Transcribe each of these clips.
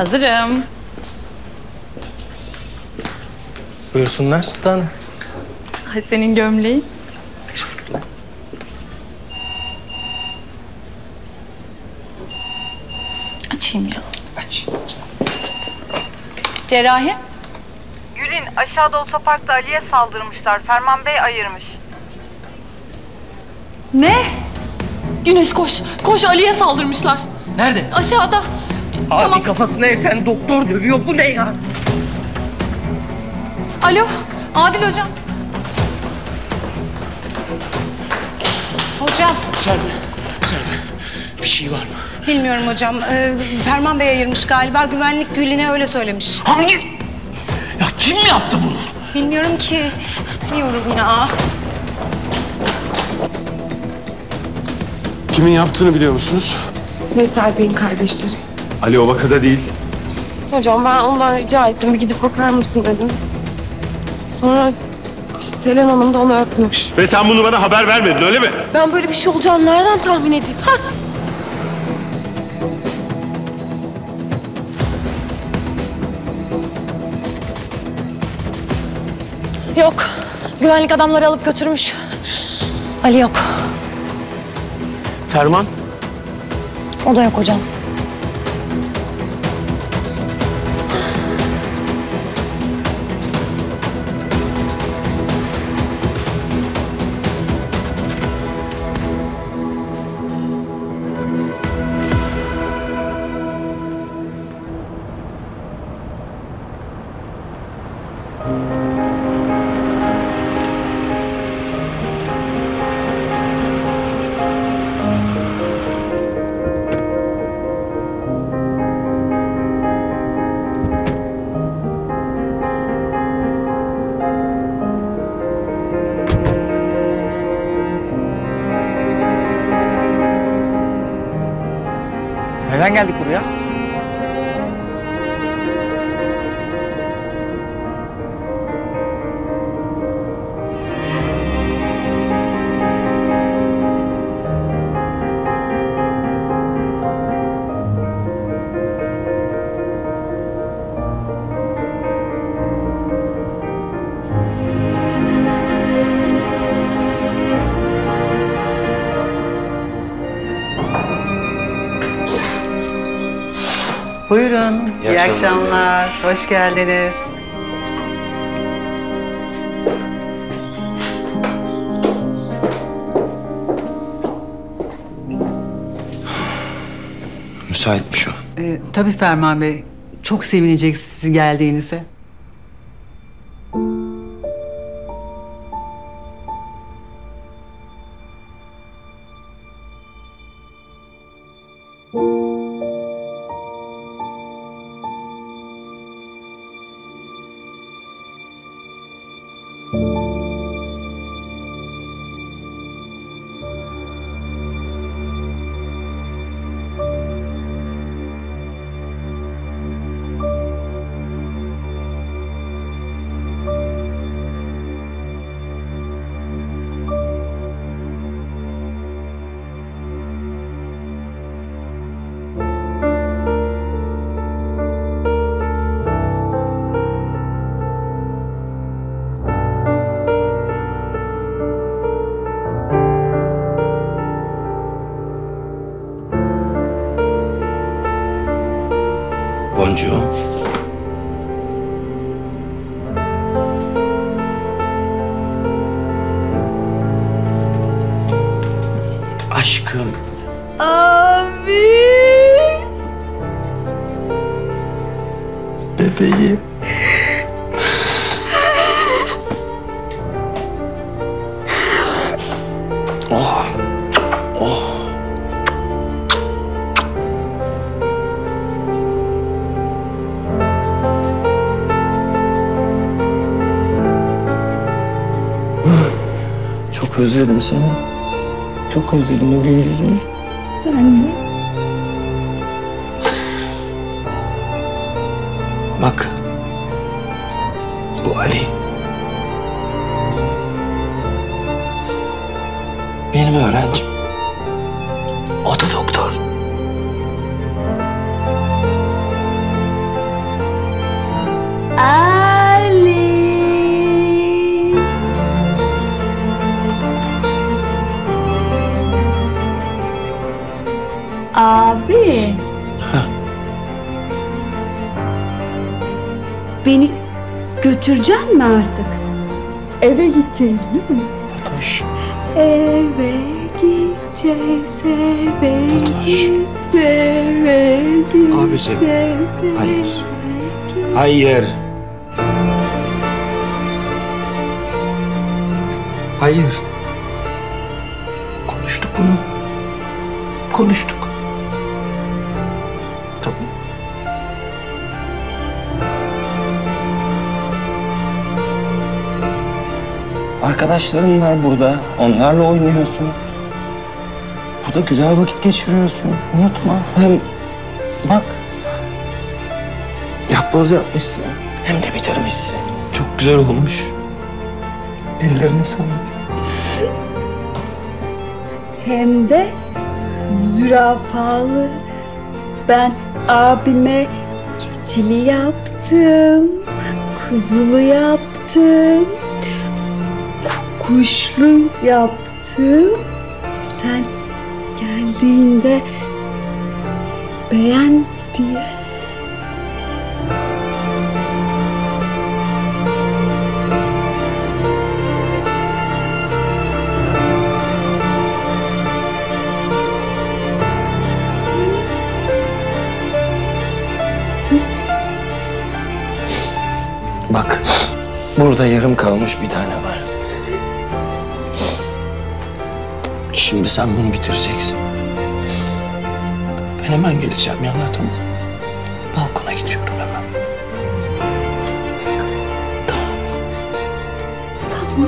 Hazırım. Buyursunlar sultanım. Hadi senin gömleğin. Teşekkürler. Açayım ya. Aç. Cerrahi. Gül'in aşağıda otoparkta Ali'ye saldırmışlar. Ferman Bey ayırmış. Ne? Güneş koş. Koş, Ali'ye saldırmışlar. Nerede? Aşağıda. Abi Tamam. kafasına esen doktor dövüyor. Bu ne ya? Alo, Adil hocam. Hocam, Selvi, bir şey var mı? bilmiyorum hocam. Ferman Bey ayırmış galiba. Güvenlik Gül'üne öyle söylemiş. Hangi? Ya kim yaptı bunu? Bilmiyorum ki. Bilmiyorum ya. Kimin yaptığını biliyor musunuz? Veysel Bey'in kardeşleri. Ali o vakada değil. Hocam ben ondan rica ettim, bir gidip bakar mısın dedim. Sonra Selen Hanım da onu öpmüş. Ve sen bunu bana haber vermedin öyle mi? Ben böyle bir şey olacağını nereden tahmin edeyim? Ha? Yok. Güvenlik adamları alıp götürmüş. Ali yok. Ferman. O da yok hocam. Neden geldik buraya? Buyurun, iyi akşamlar. Hoş geldiniz. Müsaitmiş o. Tabii Ferman Bey, çok sevinecek sizin geldiğinize. Boncuğum. Aşkım. Abi. Bebeğim. Oh. Oh. Çok özledim seni. Çok özledim o gün yüzünü. Bak. Bu Ali. Benim öğrencim. O da doktor. Ali. Abi. Ha. Beni götüreceksin mi artık? Eve gideceğiz değil mi? Fatoş. Eve gideceğiz, eve Fatoş. gideceğiz, eve Abisi. gideceğiz. Hayır. Hayır. Hayır. Konuştuk bunu. Konuştuk. Tamam. Arkadaşların var burada. Onlarla oynuyorsun. Burada güzel vakit geçiriyorsun. Unutma. Hem bak. Yapboz yapmışsın. Hem de bitirmişsin. Çok güzel olmuş. Ellerine sağlık. Hem de zürafalı. Ben abime keçili yaptım, kuzulu yaptım, kuşlu yaptım. Sen geldiğinde beğen diye. Bak, burada yarım kalmış bir tane var. Şimdi sen bunu bitireceksin. Ben hemen geleceğim yanına, tamam. Balkona gidiyorum hemen. Tamam. Tamam.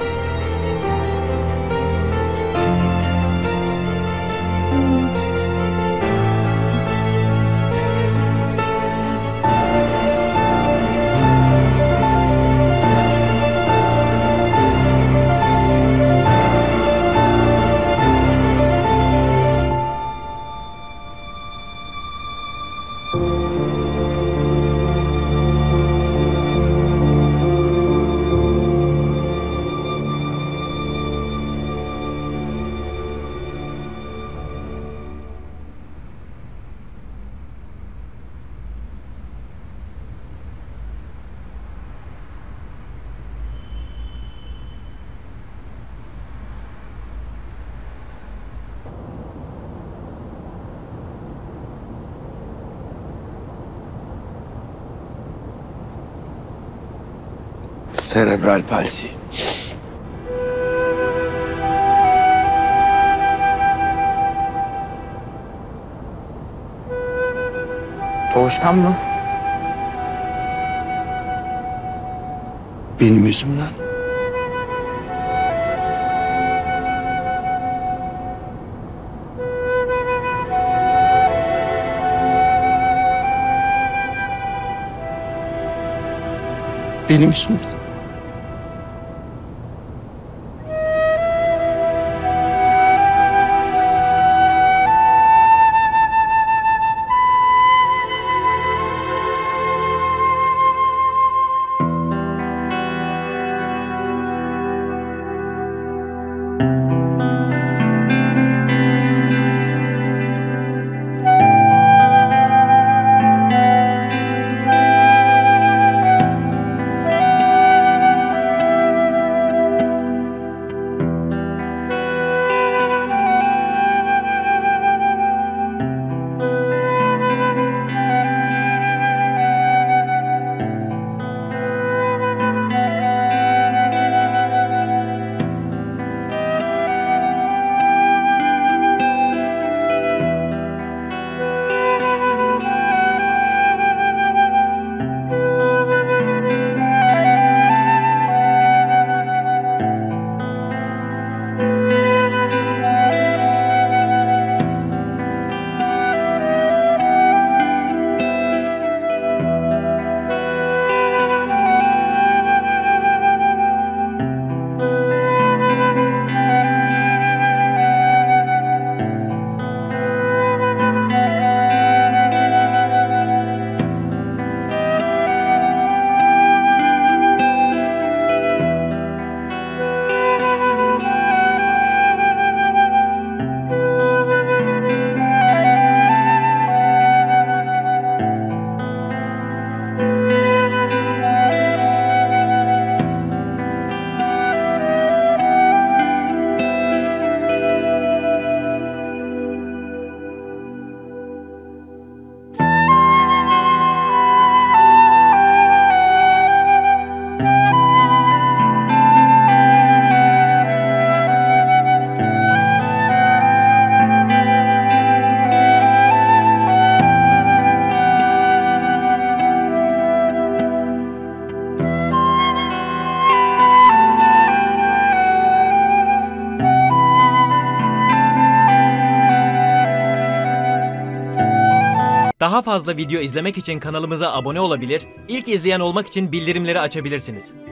Serebral palsi. Doğuştan mı? Benim yüzümden. Benim yüzümden. Daha fazla video izlemek için kanalımıza abone olabilir, ilk izleyen olmak için bildirimleri açabilirsiniz.